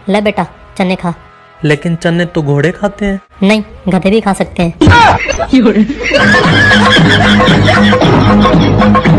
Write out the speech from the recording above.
ले बेटा चने खा। लेकिन चने तो घोड़े खाते हैं। नहीं, गधे भी खा सकते हैं।